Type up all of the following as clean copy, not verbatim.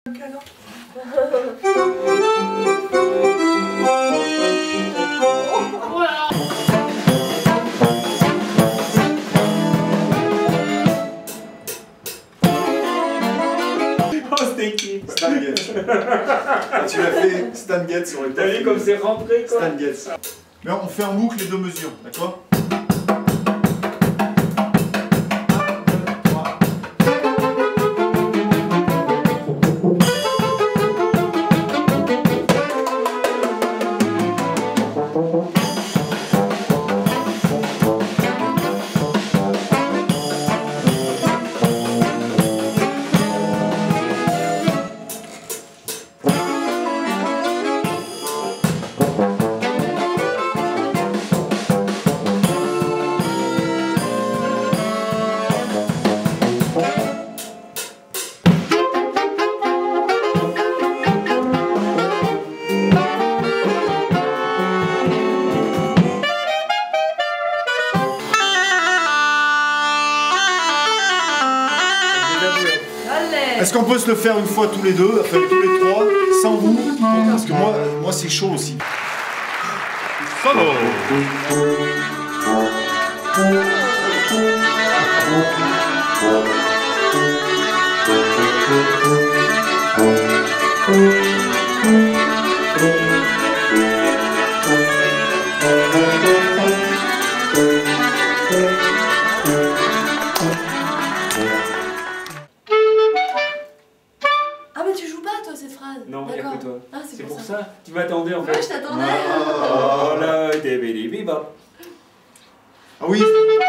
C'était qui? Stan Getz. Tu l'as fait Stan Getz sur le T'as vu comme c'est rentré quoi? Stan Getz. Mais on fait en boucle les deux mesures, d'accord? Est-ce qu'on peut se le faire une fois tous les deux, enfin tous les trois, sans vous? Parce que moi c'est chaud aussi. Solo. Ah mais tu joues pas toi cette phrase? Non, il y a que toi. Ah, c'est pour ça. Tu m'attendais en fait. Ouais, je t'attendais. Oh là, bibop. Ah oui.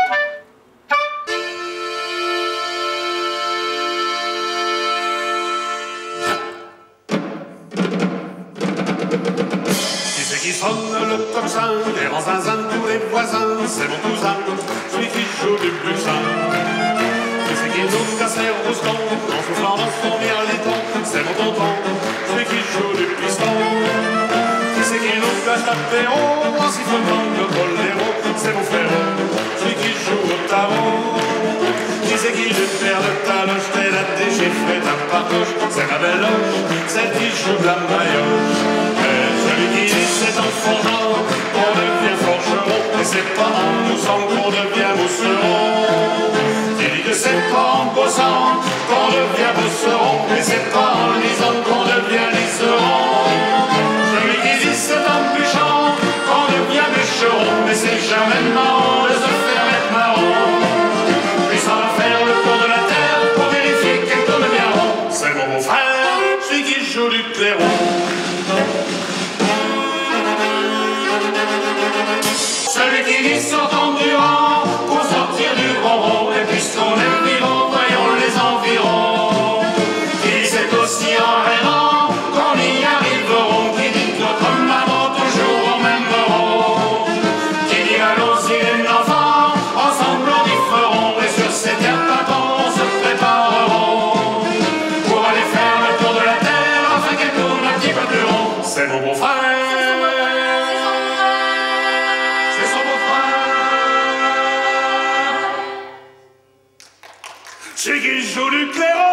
Qui c'est qui sonne le tocsin, les rangs zinzin de tous les voisins? C'est mon cousin, celui qui joue du buxin. Qui c'est qui nous casse les roustons, en soufflant dans son mirliton? C'est mon tonton, celui qui joue du piston. Qui c'est qui nous cache l'apéro, en sifflement le boléro? C'est mon frérot, celui qui joue au tarot. Qui c'est qui le perd de ta loge, t'es la déchiffrée ta parcoche? C'est ma belle loge, celle qui joue de la maillotche. Celui qui dit c'est en forgeant qu'on devient forgeron, et c'est pas en moussant qu'on devient mousseron. Qui dit que c'est pas en bossant qu'on devient bosseron, et c'est pas en lisant qu'on devient liseron. Celui qui dit c'est en bûchant qu'on devient bûcheron, mais c'est jamais marrant de se faire être marrant. Puis ça va faire le tour de la terre pour vérifier qu'elle tourne bien rond. C'est mon beau-frère, celui qui joue du clairon. Celui qui dit sortant du rang pour sortir du ronron, et puisqu'on est vivant, voyons les environs. Qui dit c'est aussi en rêvant qu'on y arriveront. Qui dit que notre maman toujours au même rond. Qui dit allons-y les enfants, ensemble on y feront. Et sur ces terres patents on se prépareront pour aller faire le tour de la terre afin qu'elle tourne un petit peu plus rond. C'est mon beau-frère. Celui qui joue du clairon.